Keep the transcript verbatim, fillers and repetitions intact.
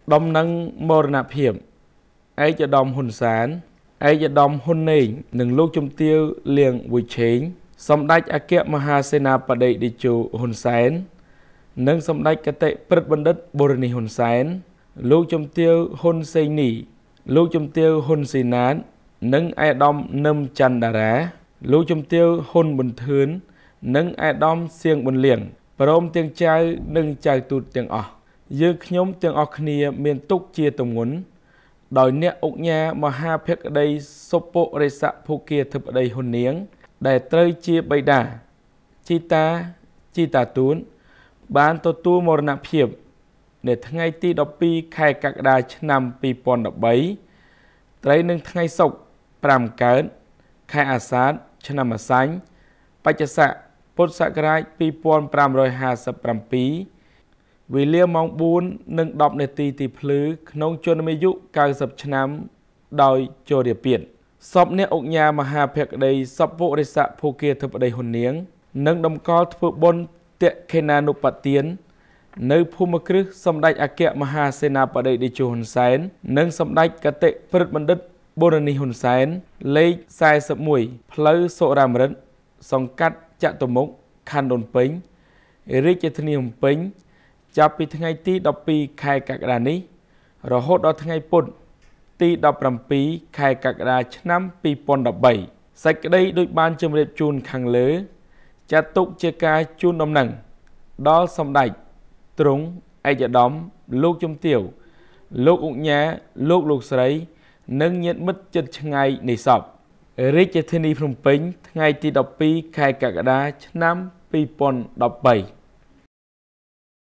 ដំណឹងមរណភាពឯកឧត្តមហ៊ុនសែនឯកឧត្តមហ៊ុនណេងនិងលោកជំទាវលៀងវុឆេងសម្ដេចអគ្គមហាសេនាបតីតេជោហ៊ុនសែននិងសម្ដេចគតិព្រឹទ្ធបណ្ឌិតបូរនីហ៊ុនសែនលោកជំទាវហ៊ុនសេងនីលោកជំទាវហ៊ុនស៊ីណាតនិងឯកឧត្តមនឹមច័ន្ទតារាលោកជំទាវហ៊ុនប៊ុនធឿននិងឯកឧត្តមសៀងប៊ុនលៀងព្រមទាំងចៅនិងចៅទូតទាំងអស់យើងខ្ញុំទាំងអស់គ្នាមានទុកជាទម្ងន់ដោយអ្នកឧកញ៉ាមហាភក្តីសុពុរិស័កភូគាធិបតីហ៊ុននាងដែលត្រូវជាបិតាជីតាជីតាទួនបានទទួលមរណភាពនៅថ្ងៃទីដប់ពីរខែកក្កដាឆ្នាំពីរពាន់ដប់បីត្រូវនឹងថ្ងៃសុក្រប្រាំកើតខែអាសាឍឆ្នាំអាសាញ់បច្ចស័កពុទ្ធសករាជពីរពាន់ប្រាំរយហាសិបប្រាំពីរវេលាម៉ោងបួននិងដប់នាទីទីភ្លឺក្នុងជន្មាយុកៅសិបឆ្នាំដោយជរាពាធសពអ្នកឧកញ៉ាមហាភក្តីសពពុរិស័កភូគាធិបតីហ៊ុននាងនិងដំកល់ធ្វើបុណ្យតេខេណានុបទាននៅភូមិគ្រឹះសម្ដេចអគ្គមហាសេនាបតីតេជោហ៊ុនសែននិងសម្ដេចគតិព្រឹទ្ធបណ្ឌិតបូរនីហ៊ុនសែនលេខសែសិបមួយផ្លូវសុរាមរិទ្ធសង្កាត់ចតុមុខខណ្ឌដូនពេញរាជធានីភ្នំពេញចាប់ពីថ្ងៃទីដប់ពីរខែកក្កដានេះរហូតដល់ថ្ងៃពុធទីដប់ប្រាំពីរខែកក្កដាឆ្នាំពីរពាន់ដប់បីសេចក្តីដូចបានជម្រាបជូនខាងលើចាត់ទុកជាការជូនដំណឹងដល់សម្ដេចទ្រង់ឯកឧត្តមលោកជំទាវលោកឧកញ៉ាលោកលោកស្រីនិងញាតិមិត្តជិតឆ្ងាយនៃសពរាជធានីភ្នំពេញថ្ងៃទីដប់ពីរខែកក្កដាឆ្នាំពីរពាន់ដប់បី